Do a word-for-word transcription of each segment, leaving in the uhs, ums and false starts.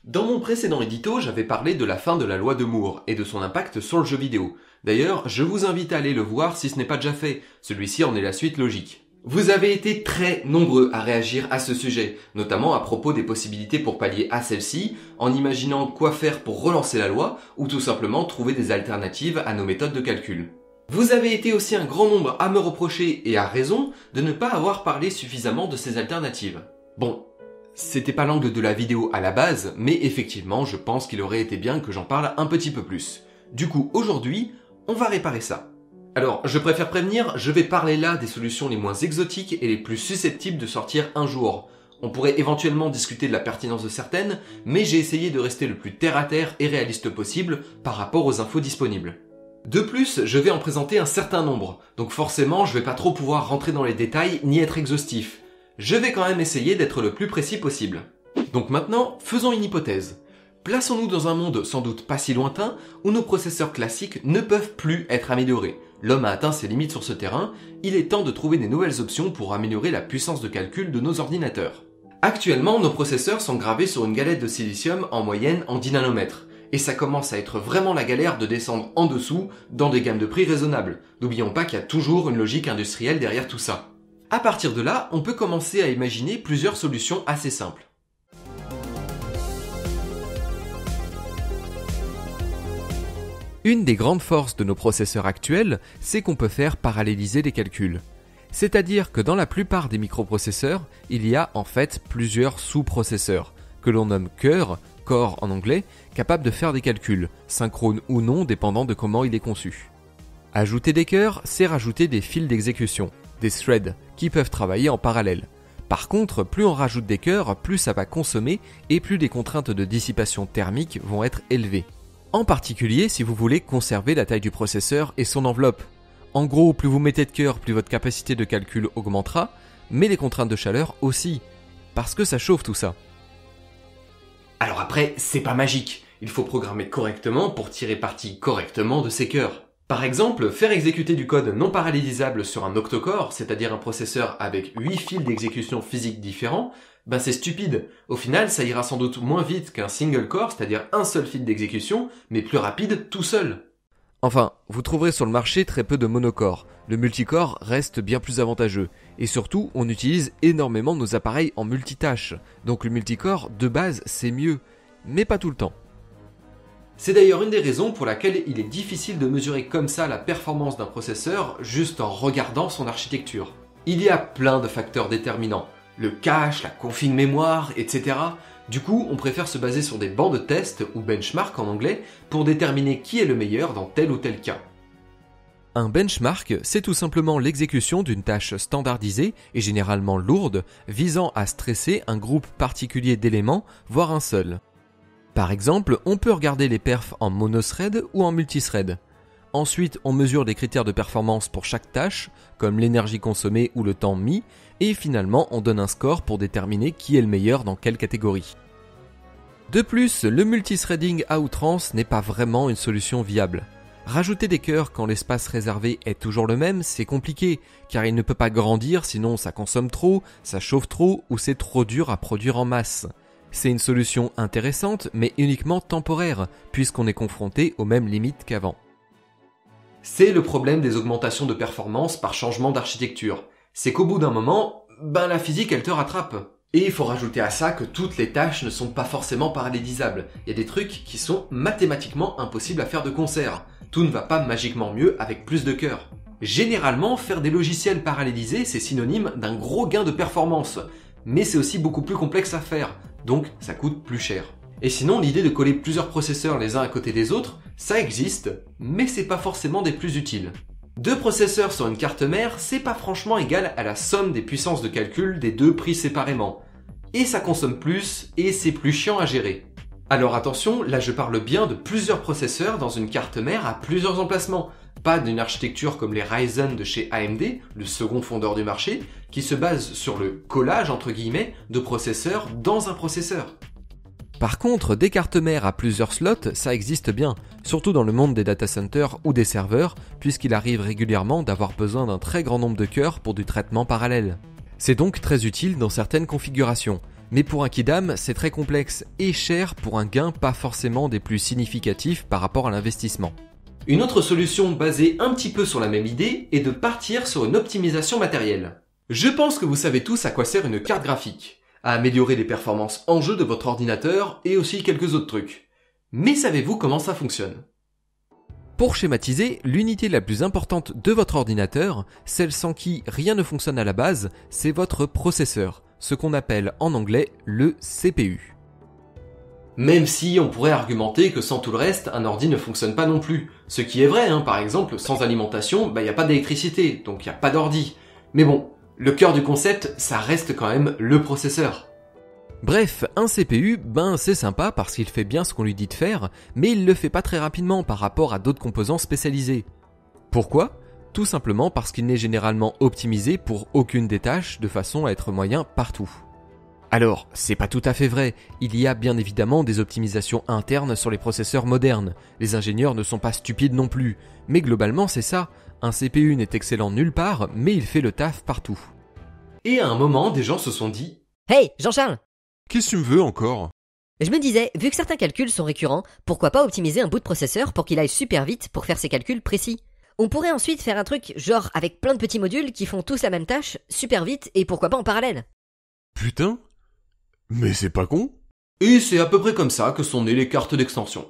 Dans mon précédent édito, j'avais parlé de la fin de la loi de Moore et de son impact sur le jeu vidéo. D'ailleurs, je vous invite à aller le voir si ce n'est pas déjà fait, celui-ci en est la suite logique. Vous avez été très nombreux à réagir à ce sujet, notamment à propos des possibilités pour pallier à celle-ci, en imaginant quoi faire pour relancer la loi, ou tout simplement trouver des alternatives à nos méthodes de calcul. Vous avez été aussi un grand nombre à me reprocher, et à raison, de ne pas avoir parlé suffisamment de ces alternatives. Bon, c'était pas l'angle de la vidéo à la base, mais effectivement, je pense qu'il aurait été bien que j'en parle un petit peu plus. Du coup, aujourd'hui, on va réparer ça. Alors, je préfère prévenir, je vais parler là des solutions les moins exotiques et les plus susceptibles de sortir un jour. On pourrait éventuellement discuter de la pertinence de certaines, mais j'ai essayé de rester le plus terre-à-terre et réaliste possible par rapport aux infos disponibles. De plus, je vais en présenter un certain nombre, donc forcément, je vais pas trop pouvoir rentrer dans les détails ni être exhaustif. Je vais quand même essayer d'être le plus précis possible. Donc maintenant, faisons une hypothèse. Plaçons-nous dans un monde sans doute pas si lointain où nos processeurs classiques ne peuvent plus être améliorés. L'homme a atteint ses limites sur ce terrain, il est temps de trouver des nouvelles options pour améliorer la puissance de calcul de nos ordinateurs. Actuellement, nos processeurs sont gravés sur une galette de silicium en moyenne en dix nanomètres. Et ça commence à être vraiment la galère de descendre en dessous dans des gammes de prix raisonnables. N'oublions pas qu'il y a toujours une logique industrielle derrière tout ça. À partir de là, on peut commencer à imaginer plusieurs solutions assez simples. Une des grandes forces de nos processeurs actuels, c'est qu'on peut faire paralléliser les calculs. C'est-à-dire que dans la plupart des microprocesseurs, il y a en fait plusieurs sous-processeurs, que l'on nomme cœur, core en anglais, capables de faire des calculs, synchrones ou non dépendant de comment il est conçu. Ajouter des cœurs, c'est rajouter des fils d'exécution, des threads, qui peuvent travailler en parallèle. Par contre, plus on rajoute des cœurs, plus ça va consommer et plus les contraintes de dissipation thermique vont être élevées. En particulier si vous voulez conserver la taille du processeur et son enveloppe. En gros, plus vous mettez de cœurs, plus votre capacité de calcul augmentera, mais les contraintes de chaleur aussi, parce que ça chauffe tout ça. Alors après, c'est pas magique. Il faut programmer correctement pour tirer parti correctement de ces cœurs. Par exemple, faire exécuter du code non parallélisable sur un octocore, c'est-à-dire un processeur avec huit fils d'exécution physique différents, ben c'est stupide. Au final, ça ira sans doute moins vite qu'un single core, c'est-à-dire un seul fil d'exécution, mais plus rapide tout seul. Enfin, vous trouverez sur le marché très peu de monocores. Le multicore reste bien plus avantageux. Et surtout, on utilise énormément nos appareils en multitâche. Donc le multicore, de base, c'est mieux. Mais pas tout le temps. C'est d'ailleurs une des raisons pour laquelle il est difficile de mesurer comme ça la performance d'un processeur juste en regardant son architecture. Il y a plein de facteurs déterminants. Le cache, la config mémoire, et cetera. Du coup, on préfère se baser sur des bancs de test, ou benchmark en anglais, pour déterminer qui est le meilleur dans tel ou tel cas. Un benchmark, c'est tout simplement l'exécution d'une tâche standardisée et généralement lourde, visant à stresser un groupe particulier d'éléments, voire un seul. Par exemple, on peut regarder les perfs en monothread ou en multithread. Ensuite, on mesure des critères de performance pour chaque tâche, comme l'énergie consommée ou le temps mis, et finalement on donne un score pour déterminer qui est le meilleur dans quelle catégorie. De plus, le multithreading à outrance n'est pas vraiment une solution viable. Rajouter des cœurs quand l'espace réservé est toujours le même, c'est compliqué, car il ne peut pas grandir sinon ça consomme trop, ça chauffe trop ou c'est trop dur à produire en masse. C'est une solution intéressante, mais uniquement temporaire, puisqu'on est confronté aux mêmes limites qu'avant. C'est le problème des augmentations de performance par changement d'architecture. C'est qu'au bout d'un moment, ben la physique elle te rattrape. Et il faut rajouter à ça que toutes les tâches ne sont pas forcément parallélisables. Il y a des trucs qui sont mathématiquement impossibles à faire de concert. Tout ne va pas magiquement mieux avec plus de cœurs. Généralement, faire des logiciels parallélisés, c'est synonyme d'un gros gain de performance. Mais c'est aussi beaucoup plus complexe à faire, donc ça coûte plus cher. Et sinon, l'idée de coller plusieurs processeurs les uns à côté des autres, ça existe, mais c'est pas forcément des plus utiles. Deux processeurs sur une carte mère, c'est pas franchement égal à la somme des puissances de calcul des deux pris séparément. Et ça consomme plus, et c'est plus chiant à gérer. Alors attention, là je parle bien de plusieurs processeurs dans une carte mère à plusieurs emplacements, pas d'une architecture comme les Ryzen de chez A M D, le second fondeur du marché, qui se base sur le collage entre guillemets de processeurs dans un processeur. Par contre, des cartes mères à plusieurs slots, ça existe bien, surtout dans le monde des data centers ou des serveurs, puisqu'il arrive régulièrement d'avoir besoin d'un très grand nombre de cœurs pour du traitement parallèle. C'est donc très utile dans certaines configurations, Mais pour un Quidam, c'est très complexe et cher pour un gain pas forcément des plus significatifs par rapport à l'investissement. Une autre solution basée un petit peu sur la même idée est de partir sur une optimisation matérielle. Je pense que vous savez tous à quoi sert une carte graphique, à améliorer les performances en jeu de votre ordinateur et aussi quelques autres trucs. Mais savez-vous comment ça fonctionne ? Pour schématiser, l'unité la plus importante de votre ordinateur, celle sans qui rien ne fonctionne à la base, c'est votre processeur, ce qu'on appelle en anglais le C P U. Même si on pourrait argumenter que sans tout le reste, un ordi ne fonctionne pas non plus. Ce qui est vrai, hein, par exemple, sans alimentation, bah y a pas d'électricité, donc y a pas d'ordi. Mais bon, le cœur du concept, ça reste quand même le processeur. Bref, un C P U, ben c'est sympa parce qu'il fait bien ce qu'on lui dit de faire, mais il le fait pas très rapidement par rapport à d'autres composants spécialisés. Pourquoi ? Tout simplement parce qu'il n'est généralement optimisé pour aucune des tâches de façon à être moyen partout. Alors, c'est pas tout à fait vrai, il y a bien évidemment des optimisations internes sur les processeurs modernes, les ingénieurs ne sont pas stupides non plus, mais globalement c'est ça, un C P U n'est excellent nulle part, mais il fait le taf partout. Et à un moment, des gens se sont dit « Hey, Jean-Charles ! Qu'est-ce que tu me veux encore ? Je me disais, vu que certains calculs sont récurrents, pourquoi pas optimiser un bout de processeur pour qu'il aille super vite pour faire ses calculs précis ? On pourrait ensuite faire un truc genre avec plein de petits modules qui font tous la même tâche, super vite et pourquoi pas en parallèle. » Putain ? Mais c'est pas con ? Et c'est à peu près comme ça que sont nées les cartes d'extension.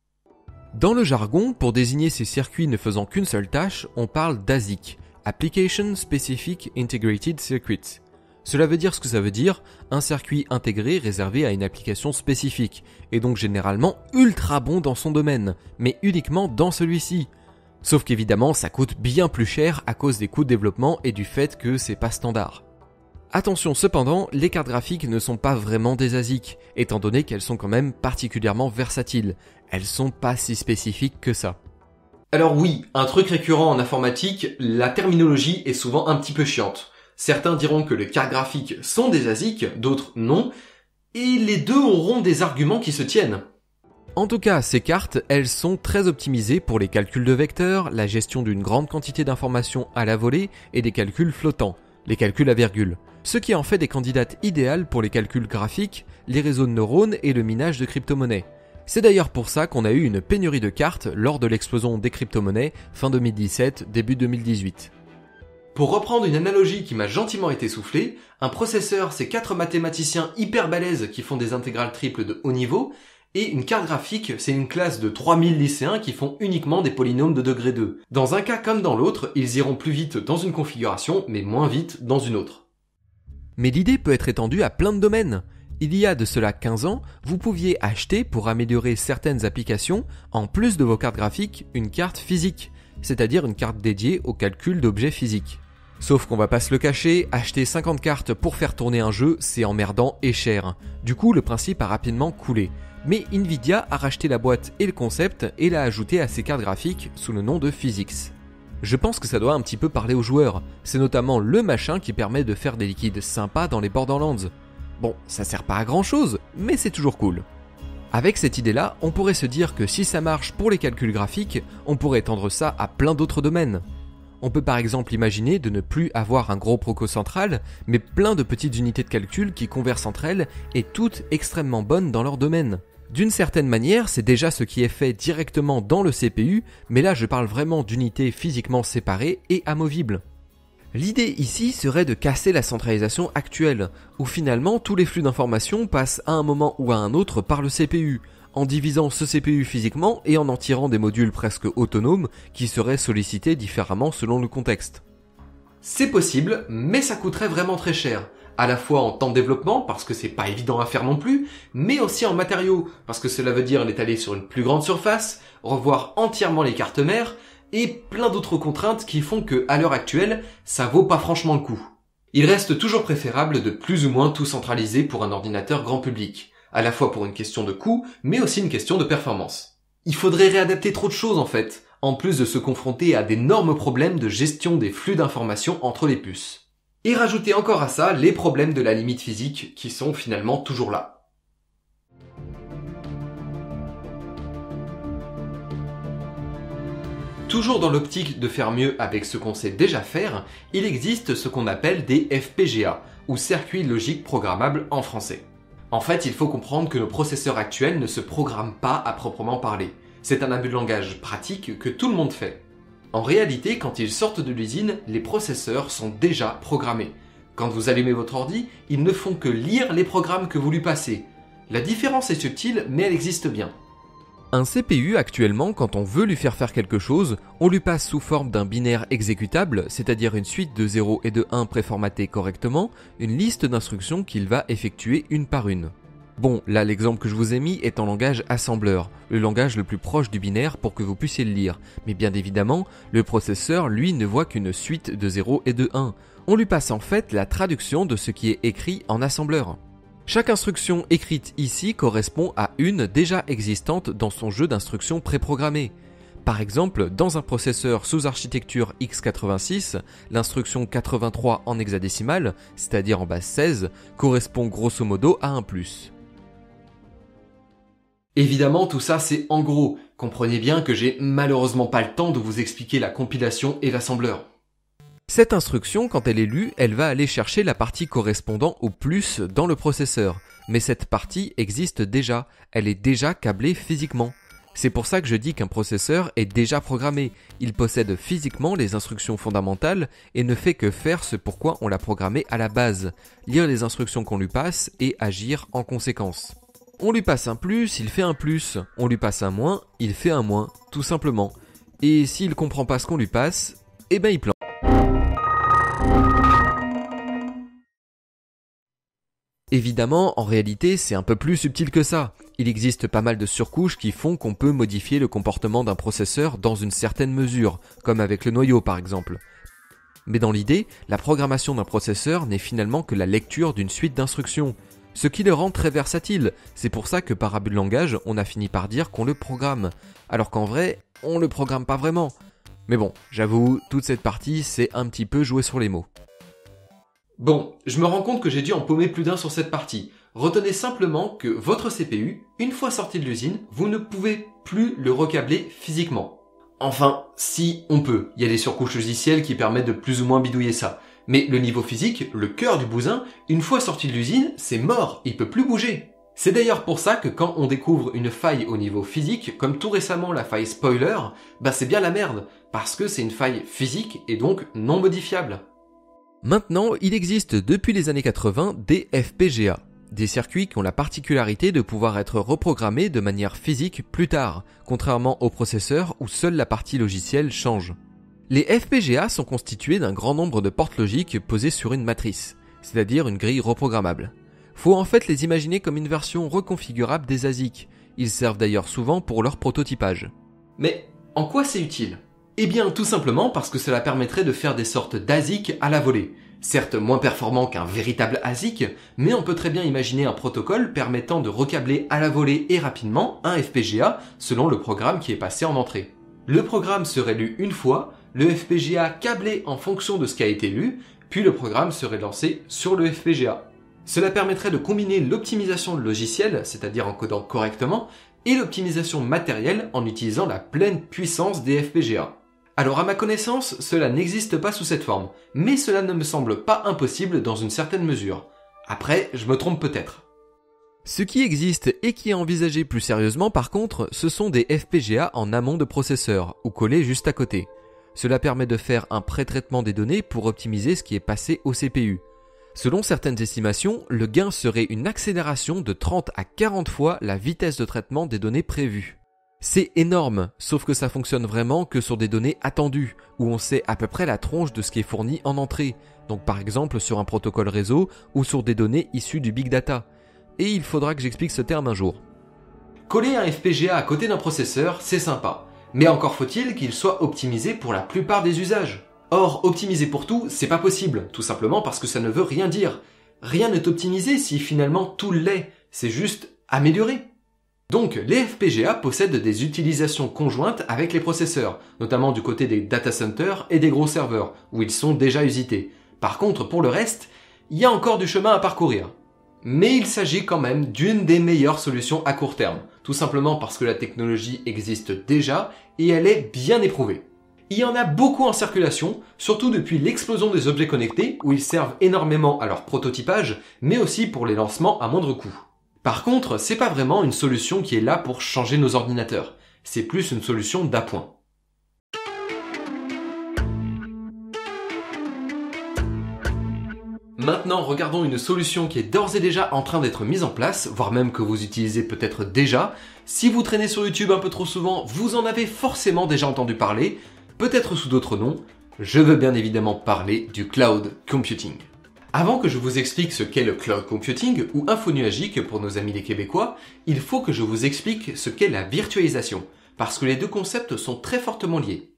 Dans le jargon, pour désigner ces circuits ne faisant qu'une seule tâche, on parle d'A S I C, Application Specific Integrated Circuit. Cela veut dire ce que ça veut dire, un circuit intégré réservé à une application spécifique, et donc généralement ultra bon dans son domaine, mais uniquement dans celui-ci. Sauf qu'évidemment, ça coûte bien plus cher à cause des coûts de développement et du fait que c'est pas standard. Attention cependant, les cartes graphiques ne sont pas vraiment des A S I C, étant donné qu'elles sont quand même particulièrement versatiles. Elles sont pas si spécifiques que ça. Alors oui, un truc récurrent en informatique, la terminologie est souvent un petit peu chiante. Certains diront que les cartes graphiques sont des A S I C, d'autres non, et les deux auront des arguments qui se tiennent. En tout cas, ces cartes, elles sont très optimisées pour les calculs de vecteurs, la gestion d'une grande quantité d'informations à la volée et des calculs flottants, les calculs à virgule. Ce qui en fait des candidates idéales pour les calculs graphiques, les réseaux de neurones et le minage de crypto-monnaies. C'est d'ailleurs pour ça qu'on a eu une pénurie de cartes lors de l'explosion des crypto-monnaies fin deux mille dix-sept, début deux mille dix-huit. Pour reprendre une analogie qui m'a gentiment été soufflée, un processeur c'est quatre mathématiciens hyper balèzes qui font des intégrales triples de haut niveau, et une carte graphique c'est une classe de trois mille lycéens qui font uniquement des polynômes de degré deux. Dans un cas comme dans l'autre, ils iront plus vite dans une configuration, mais moins vite dans une autre. Mais l'idée peut être étendue à plein de domaines. Il y a de cela quinze ans, vous pouviez acheter pour améliorer certaines applications, en plus de vos cartes graphiques, une carte physique, c'est-à-dire une carte dédiée au calcul d'objets physiques. Sauf qu'on va pas se le cacher, acheter cinquante cartes pour faire tourner un jeu, c'est emmerdant et cher. Du coup, le principe a rapidement coulé. Mais Nvidia a racheté la boîte et le concept et l'a ajouté à ses cartes graphiques sous le nom de Physics. Je pense que ça doit un petit peu parler aux joueurs. C'est notamment le machin qui permet de faire des liquides sympas dans les Borderlands. Bon, ça sert pas à grand chose, mais c'est toujours cool. Avec cette idée-là, on pourrait se dire que si ça marche pour les calculs graphiques, on pourrait étendre ça à plein d'autres domaines. On peut par exemple imaginer de ne plus avoir un gros proco central, mais plein de petites unités de calcul qui conversent entre elles et toutes extrêmement bonnes dans leur domaine. D'une certaine manière, c'est déjà ce qui est fait directement dans le C P U, mais là je parle vraiment d'unités physiquement séparées et amovibles. L'idée ici serait de casser la centralisation actuelle, où finalement tous les flux d'informations passent à un moment ou à un autre par le C P U, en divisant ce C P U physiquement et en en tirant des modules presque autonomes qui seraient sollicités différemment selon le contexte. C'est possible, mais ça coûterait vraiment très cher. À la fois en temps de développement, parce que c'est pas évident à faire non plus, mais aussi en matériaux, parce que cela veut dire l'étaler sur une plus grande surface, revoir entièrement les cartes mères, et plein d'autres contraintes qui font que, à l'heure actuelle, ça vaut pas franchement le coup. Il reste toujours préférable de plus ou moins tout centraliser pour un ordinateur grand public, à la fois pour une question de coût, mais aussi une question de performance. Il faudrait réadapter trop de choses en fait, en plus de se confronter à d'énormes problèmes de gestion des flux d'informations entre les puces. Et rajouter encore à ça les problèmes de la limite physique qui sont finalement toujours là. Toujours dans l'optique de faire mieux avec ce qu'on sait déjà faire, il existe ce qu'on appelle des F P G A, ou circuit logique programmable en français. En fait, il faut comprendre que nos processeurs actuels ne se programment pas à proprement parler. C'est un abus de langage pratique que tout le monde fait. En réalité, quand ils sortent de l'usine, les processeurs sont déjà programmés. Quand vous allumez votre ordi, ils ne font que lire les programmes que vous lui passez. La différence est subtile, mais elle existe bien. Un C P U actuellement, quand on veut lui faire faire quelque chose, on lui passe sous forme d'un binaire exécutable, c'est-à-dire une suite de zéro et de un préformatée correctement, une liste d'instructions qu'il va effectuer une par une. Bon, là l'exemple que je vous ai mis est en langage assembleur, le langage le plus proche du binaire pour que vous puissiez le lire, mais bien évidemment, le processeur lui ne voit qu'une suite de zéro et de un. On lui passe en fait la traduction de ce qui est écrit en assembleur. Chaque instruction écrite ici correspond à une déjà existante dans son jeu d'instructions préprogrammées. Par exemple, dans un processeur sous architecture x quatre-vingt-six, l'instruction quatre-vingt-trois en hexadécimal, c'est-à-dire en base seize, correspond grosso modo à un plus. Évidemment, tout ça c'est en gros. Comprenez bien que j'ai malheureusement pas le temps de vous expliquer la compilation et l'assembleur. Cette instruction, quand elle est lue, elle va aller chercher la partie correspondant au plus dans le processeur. Mais cette partie existe déjà, elle est déjà câblée physiquement. C'est pour ça que je dis qu'un processeur est déjà programmé. Il possède physiquement les instructions fondamentales et ne fait que faire ce pourquoi on l'a programmé à la base. Lire les instructions qu'on lui passe et agir en conséquence. On lui passe un plus, il fait un plus. On lui passe un moins, il fait un moins, tout simplement. Et s'il comprend pas ce qu'on lui passe, eh ben il plante. Évidemment, en réalité, c'est un peu plus subtil que ça. Il existe pas mal de surcouches qui font qu'on peut modifier le comportement d'un processeur dans une certaine mesure, comme avec le noyau par exemple. Mais dans l'idée, la programmation d'un processeur n'est finalement que la lecture d'une suite d'instructions, ce qui le rend très versatile. C'est pour ça que par abus de langage, on a fini par dire qu'on le programme, alors qu'en vrai, on le programme pas vraiment. Mais bon, j'avoue, toute cette partie, c'est un petit peu jouer sur les mots. Bon, je me rends compte que j'ai dû en paumer plus d'un sur cette partie. Retenez simplement que votre C P U, une fois sorti de l'usine, vous ne pouvez plus le recabler physiquement. Enfin, si on peut, il y a des surcouches logicielles qui permettent de plus ou moins bidouiller ça. Mais le niveau physique, le cœur du bousin, une fois sorti de l'usine, c'est mort, il peut plus bouger. C'est d'ailleurs pour ça que quand on découvre une faille au niveau physique, comme tout récemment la faille spoiler, bah c'est bien la merde, parce que c'est une faille physique et donc non modifiable. Maintenant, il existe depuis les années quatre-vingts des F P G A, des circuits qui ont la particularité de pouvoir être reprogrammés de manière physique plus tard, contrairement aux processeurs où seule la partie logicielle change. Les F P G A sont constitués d'un grand nombre de portes logiques posées sur une matrice, c'est-à-dire une grille reprogrammable. Faut en fait les imaginer comme une version reconfigurable des A S I C, ils servent d'ailleurs souvent pour leur prototypage. Mais en quoi c'est utile ? Eh bien, tout simplement parce que cela permettrait de faire des sortes d'A S I C à la volée. Certes moins performant qu'un véritable A S I C, mais on peut très bien imaginer un protocole permettant de recabler à la volée et rapidement un F P G A selon le programme qui est passé en entrée. Le programme serait lu une fois, le F P G A câblé en fonction de ce qui a été lu, puis le programme serait lancé sur le F P G A. Cela permettrait de combiner l'optimisation logicielle, c'est-à-dire en codant correctement, et l'optimisation matérielle en utilisant la pleine puissance des F P G A. Alors à ma connaissance, cela n'existe pas sous cette forme, mais cela ne me semble pas impossible dans une certaine mesure. Après, je me trompe peut-être. Ce qui existe et qui est envisagé plus sérieusement par contre, ce sont des F P G A en amont de processeurs, ou collés juste à côté. Cela permet de faire un pré-traitement des données pour optimiser ce qui est passé au C P U. Selon certaines estimations, le gain serait une accélération de trente à quarante fois la vitesse de traitement des données prévues. C'est énorme, sauf que ça fonctionne vraiment que sur des données attendues, où on sait à peu près la tronche de ce qui est fourni en entrée, donc par exemple sur un protocole réseau ou sur des données issues du big data. Et il faudra que j'explique ce terme un jour. Coller un F P G A à côté d'un processeur, c'est sympa, mais encore faut-il qu'il soit optimisé pour la plupart des usages. Or, optimiser pour tout, c'est pas possible, tout simplement parce que ça ne veut rien dire. Rien n'est optimisé si finalement tout l'est, c'est juste amélioré. Donc, les F P G A possèdent des utilisations conjointes avec les processeurs, notamment du côté des data centers et des gros serveurs, où ils sont déjà usités. Par contre, pour le reste, il y a encore du chemin à parcourir. Mais il s'agit quand même d'une des meilleures solutions à court terme, tout simplement parce que la technologie existe déjà et elle est bien éprouvée. Il y en a beaucoup en circulation, surtout depuis l'explosion des objets connectés, où ils servent énormément à leur prototypage, mais aussi pour les lancements à moindre coût. Par contre, c'est pas vraiment une solution qui est là pour changer nos ordinateurs, c'est plus une solution d'appoint. Maintenant, regardons une solution qui est d'ores et déjà en train d'être mise en place, voire même que vous utilisez peut-être déjà. Si vous traînez sur YouTube un peu trop souvent, vous en avez forcément déjà entendu parler, peut-être sous d'autres noms. Je veux bien évidemment parler du cloud computing. Avant que je vous explique ce qu'est le cloud computing ou infonuagique pour nos amis les Québécois, il faut que je vous explique ce qu'est la virtualisation, parce que les deux concepts sont très fortement liés.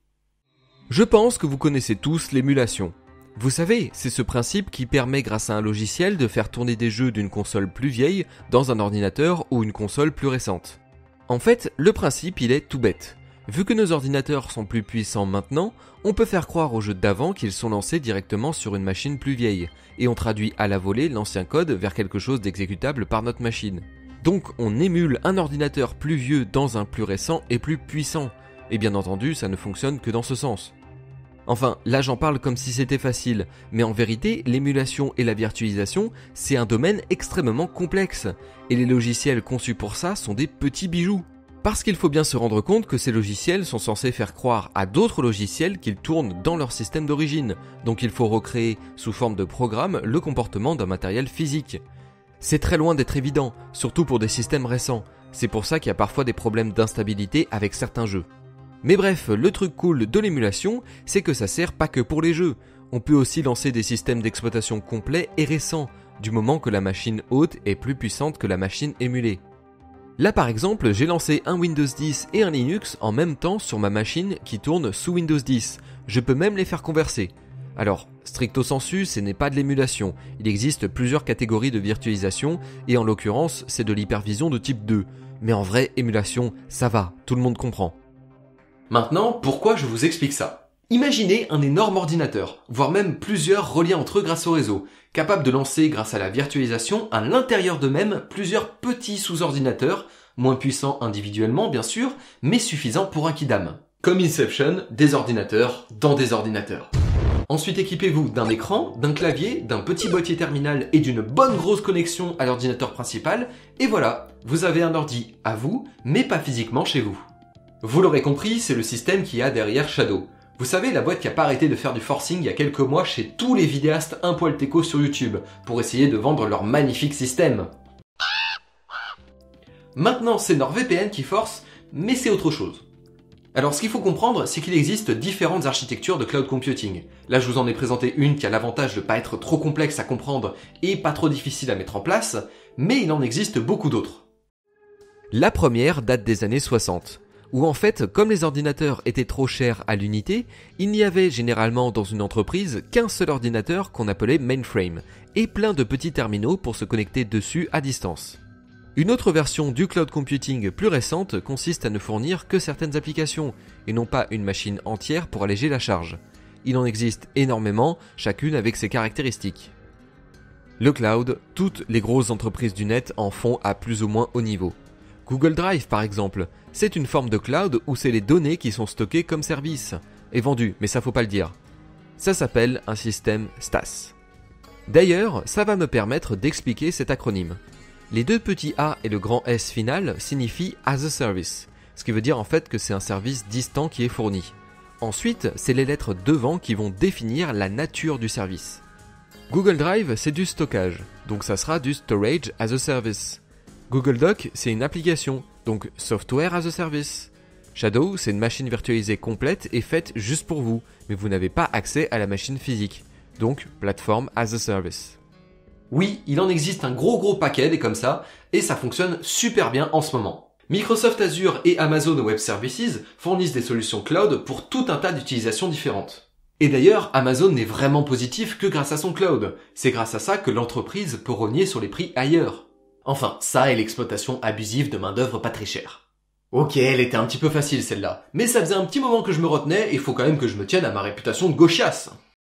Je pense que vous connaissez tous l'émulation. Vous savez, c'est ce principe qui permet grâce à un logiciel de faire tourner des jeux d'une console plus vieille dans un ordinateur ou une console plus récente. En fait, le principe il est tout bête. Vu que nos ordinateurs sont plus puissants maintenant, on peut faire croire aux jeux d'avant qu'ils sont lancés directement sur une machine plus vieille, et on traduit à la volée l'ancien code vers quelque chose d'exécutable par notre machine. Donc on émule un ordinateur plus vieux dans un plus récent et plus puissant, et bien entendu ça ne fonctionne que dans ce sens. Enfin, là j'en parle comme si c'était facile, mais en vérité, l'émulation et la virtualisation, c'est un domaine extrêmement complexe, et les logiciels conçus pour ça sont des petits bijoux. Parce qu'il faut bien se rendre compte que ces logiciels sont censés faire croire à d'autres logiciels qu'ils tournent dans leur système d'origine, donc il faut recréer sous forme de programme le comportement d'un matériel physique. C'est très loin d'être évident, surtout pour des systèmes récents, c'est pour ça qu'il y a parfois des problèmes d'instabilité avec certains jeux. Mais bref, le truc cool de l'émulation, c'est que ça sert pas que pour les jeux. On peut aussi lancer des systèmes d'exploitation complets et récents, du moment que la machine hôte est plus puissante que la machine émulée. Là par exemple, j'ai lancé un Windows dix et un Linux en même temps sur ma machine qui tourne sous Windows dix. Je peux même les faire converser. Alors, stricto sensu, ce n'est pas de l'émulation. Il existe plusieurs catégories de virtualisation, et en l'occurrence, c'est de l'hypervision de type deux. Mais en vrai, émulation, ça va, tout le monde comprend. Maintenant, pourquoi je vous explique ça? Imaginez un énorme ordinateur, voire même plusieurs reliés entre eux grâce au réseau, capable de lancer grâce à la virtualisation à l'intérieur d'eux-mêmes plusieurs petits sous-ordinateurs, moins puissants individuellement bien sûr, mais suffisants pour un kidam. Comme Inception, des ordinateurs dans des ordinateurs. Ensuite équipez-vous d'un écran, d'un clavier, d'un petit boîtier terminal et d'une bonne grosse connexion à l'ordinateur principal, et voilà, vous avez un ordi à vous, mais pas physiquement chez vous. Vous l'aurez compris, c'est le système qu'il y a derrière Shadow. Vous savez, la boîte qui a pas arrêté de faire du forcing il y a quelques mois chez tous les vidéastes un poil techos sur YouTube, pour essayer de vendre leur magnifique système. Maintenant, c'est NordVPN qui force, mais c'est autre chose. Alors ce qu'il faut comprendre, c'est qu'il existe différentes architectures de cloud computing. Là, je vous en ai présenté une qui a l'avantage de pas être trop complexe à comprendre et pas trop difficile à mettre en place, mais il en existe beaucoup d'autres. La première date des années soixante. Où en fait, comme les ordinateurs étaient trop chers à l'unité, il n'y avait généralement dans une entreprise qu'un seul ordinateur qu'on appelait mainframe, et plein de petits terminaux pour se connecter dessus à distance. Une autre version du cloud computing plus récente consiste à ne fournir que certaines applications, et non pas une machine entière pour alléger la charge. Il en existe énormément, chacune avec ses caractéristiques. Le cloud, toutes les grosses entreprises du net en font à plus ou moins haut niveau. Google Drive par exemple, c'est une forme de cloud où c'est les données qui sont stockées comme service, et vendues, mais ça faut pas le dire. Ça s'appelle un système S T A S. D'ailleurs, ça va me permettre d'expliquer cet acronyme. Les deux petits A et le grand S final signifient as a service, ce qui veut dire en fait que c'est un service distant qui est fourni. Ensuite, c'est les lettres devant qui vont définir la nature du service. Google Drive, c'est du stockage, donc ça sera du storage as a service. Google Doc, c'est une application, donc Software as a Service. Shadow, c'est une machine virtualisée complète et faite juste pour vous, mais vous n'avez pas accès à la machine physique, donc Platform as a Service. Oui, il en existe un gros gros paquet des comme ça, et ça fonctionne super bien en ce moment. Microsoft Azure et Amazon Web Services fournissent des solutions cloud pour tout un tas d'utilisations différentes. Et d'ailleurs, Amazon n'est vraiment positif que grâce à son cloud. C'est grâce à ça que l'entreprise peut rogner sur les prix ailleurs. Enfin, ça et l'exploitation abusive de main-d'œuvre pas très chère. Ok, elle était un petit peu facile celle-là, mais ça faisait un petit moment que je me retenais et il faut quand même que je me tienne à ma réputation de gauchiasse.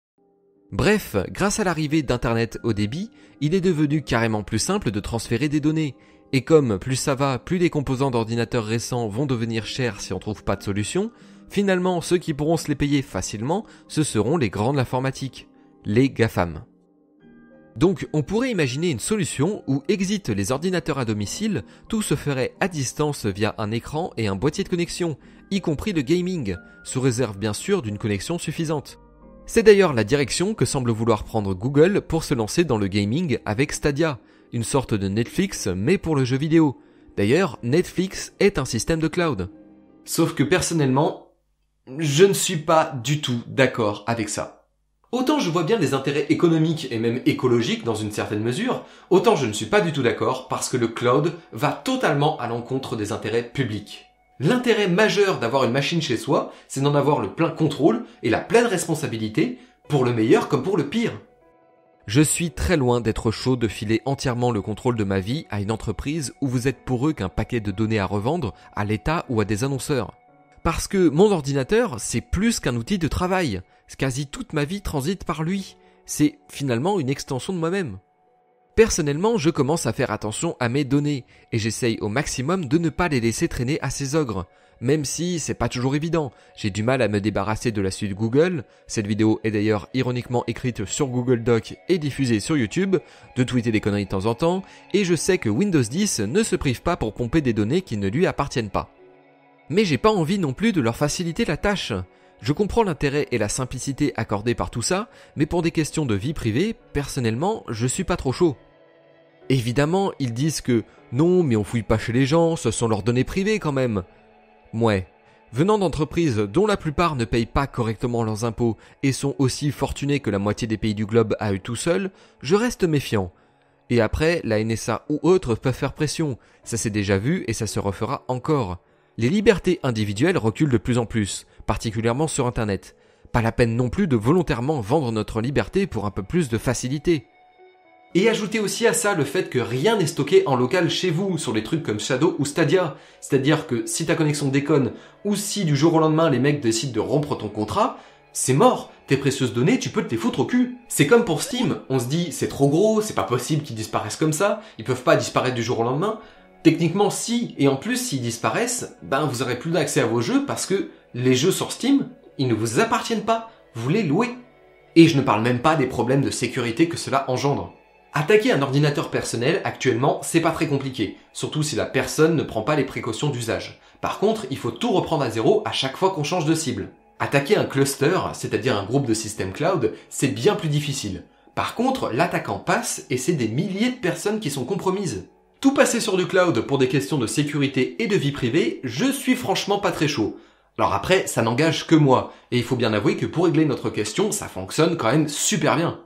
Bref, grâce à l'arrivée d'Internet haut débit, il est devenu carrément plus simple de transférer des données. Et comme plus ça va, plus les composants d'ordinateurs récents vont devenir chers si on trouve pas de solution, Finalement, ceux qui pourront se les payer facilement, ce seront les grands de l'informatique, les GAFAM. Donc on pourrait imaginer une solution où exit les ordinateurs à domicile, tout se ferait à distance via un écran et un boîtier de connexion, y compris le gaming, sous réserve bien sûr d'une connexion suffisante. C'est d'ailleurs la direction que semble vouloir prendre Google pour se lancer dans le gaming avec Stadia, une sorte de Netflix mais pour le jeu vidéo. D'ailleurs, Netflix est un système de cloud. Sauf que personnellement, je ne suis pas du tout d'accord avec ça. Autant je vois bien les intérêts économiques et même écologiques dans une certaine mesure, autant je ne suis pas du tout d'accord parce que le cloud va totalement à l'encontre des intérêts publics. L'intérêt majeur d'avoir une machine chez soi, c'est d'en avoir le plein contrôle et la pleine responsabilité, pour le meilleur comme pour le pire. Je suis très loin d'être chaud de filer entièrement le contrôle de ma vie à une entreprise où vous êtes pour eux qu'un paquet de données à revendre à l'État ou à des annonceurs. Parce que mon ordinateur, c'est plus qu'un outil de travail. Quasi toute ma vie transite par lui. C'est finalement une extension de moi-même. Personnellement, je commence à faire attention à mes données et j'essaye au maximum de ne pas les laisser traîner à ces ogres. Même si c'est pas toujours évident, j'ai du mal à me débarrasser de la suite Google, cette vidéo est d'ailleurs ironiquement écrite sur Google Doc et diffusée sur YouTube, de tweeter des conneries de temps en temps, et je sais que Windows dix ne se prive pas pour pomper des données qui ne lui appartiennent pas. Mais j'ai pas envie non plus de leur faciliter la tâche. Je comprends l'intérêt et la simplicité accordés par tout ça, mais pour des questions de vie privée, personnellement, je suis pas trop chaud. Évidemment, ils disent que non, mais on fouille pas chez les gens, ce sont leurs données privées quand même. Mouais. Venant d'entreprises dont la plupart ne payent pas correctement leurs impôts et sont aussi fortunés que la moitié des pays du globe à eux tout seuls, je reste méfiant. Et après, la N S A ou autres peuvent faire pression, ça s'est déjà vu et ça se refera encore. Les libertés individuelles reculent de plus en plus, particulièrement sur Internet. Pas la peine non plus de volontairement vendre notre liberté pour un peu plus de facilité. Et ajoutez aussi à ça le fait que rien n'est stocké en local chez vous, sur les trucs comme Shadow ou Stadia. C'est-à-dire que si ta connexion déconne, ou si du jour au lendemain les mecs décident de rompre ton contrat, c'est mort. Tes précieuses données, tu peux te les foutre au cul. C'est comme pour Steam, on se dit c'est trop gros, c'est pas possible qu'ils disparaissent comme ça, ils peuvent pas disparaître du jour au lendemain. Techniquement si, et en plus s'ils disparaissent, ben vous aurez plus d'accès à vos jeux parce que les jeux sur Steam, ils ne vous appartiennent pas, vous les louez. Et je ne parle même pas des problèmes de sécurité que cela engendre. Attaquer un ordinateur personnel, actuellement, c'est pas très compliqué, surtout si la personne ne prend pas les précautions d'usage. Par contre, il faut tout reprendre à zéro à chaque fois qu'on change de cible. Attaquer un cluster, c'est-à-dire un groupe de systèmes cloud, c'est bien plus difficile. Par contre, l'attaquant passe et c'est des milliers de personnes qui sont compromises. Tout passer sur du cloud pour des questions de sécurité et de vie privée, je suis franchement pas très chaud. Alors après, ça n'engage que moi, et il faut bien avouer que pour régler notre question, ça fonctionne quand même super bien.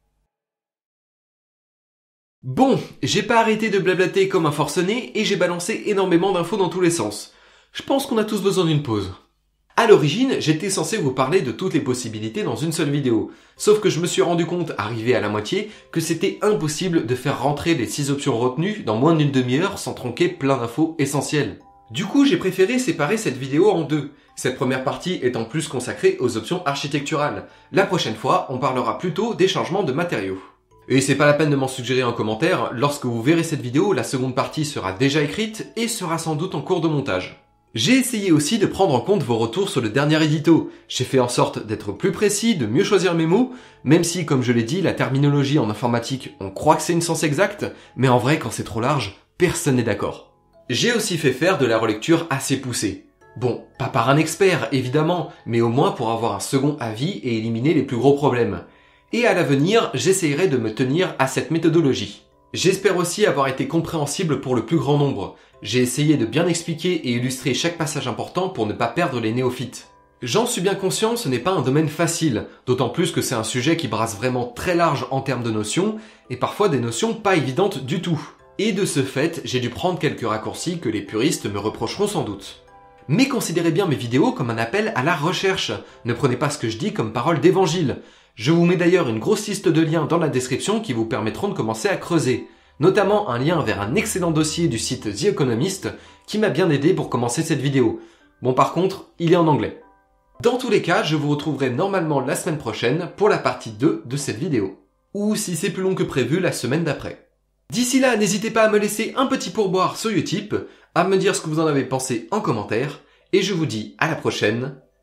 Bon, j'ai pas arrêté de blablater comme un forcené et j'ai balancé énormément d'infos dans tous les sens. Je pense qu'on a tous besoin d'une pause. À l'origine, j'étais censé vous parler de toutes les possibilités dans une seule vidéo. Sauf que je me suis rendu compte, arrivé à la moitié, que c'était impossible de faire rentrer les six options retenues dans moins d'une demi-heure sans tronquer plein d'infos essentielles. Du coup, j'ai préféré séparer cette vidéo en deux. Cette première partie étant plus consacrée aux options architecturales. La prochaine fois, on parlera plutôt des changements de matériaux. Et c'est pas la peine de m'en suggérer en commentaire, lorsque vous verrez cette vidéo, la seconde partie sera déjà écrite et sera sans doute en cours de montage. J'ai essayé aussi de prendre en compte vos retours sur le dernier édito. J'ai fait en sorte d'être plus précis, de mieux choisir mes mots, même si, comme je l'ai dit, la terminologie en informatique, on croit que c'est une science exacte, mais en vrai, quand c'est trop large, personne n'est d'accord. J'ai aussi fait faire de la relecture assez poussée. Bon, pas par un expert, évidemment, mais au moins pour avoir un second avis et éliminer les plus gros problèmes. Et à l'avenir, j'essayerai de me tenir à cette méthodologie. J'espère aussi avoir été compréhensible pour le plus grand nombre. J'ai essayé de bien expliquer et illustrer chaque passage important pour ne pas perdre les néophytes. J'en suis bien conscient, ce n'est pas un domaine facile, d'autant plus que c'est un sujet qui brasse vraiment très large en termes de notions, et parfois des notions pas évidentes du tout. Et de ce fait, j'ai dû prendre quelques raccourcis que les puristes me reprocheront sans doute. Mais considérez bien mes vidéos comme un appel à la recherche. Ne prenez pas ce que je dis comme parole d'évangile. Je vous mets d'ailleurs une grosse liste de liens dans la description qui vous permettront de commencer à creuser. Notamment un lien vers un excellent dossier du site The Economist qui m'a bien aidé pour commencer cette vidéo. Bon par contre, il est en anglais. Dans tous les cas, je vous retrouverai normalement la semaine prochaine pour la partie deux de cette vidéo. Ou si c'est plus long que prévu, la semaine d'après. D'ici là, n'hésitez pas à me laisser un petit pourboire sur Utip, à me dire ce que vous en avez pensé en commentaire, et je vous dis à la prochaine.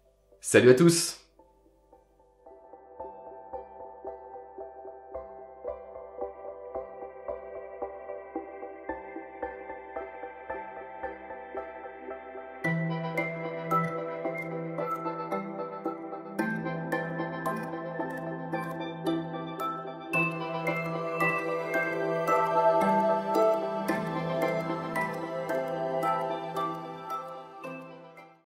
Salut à tous!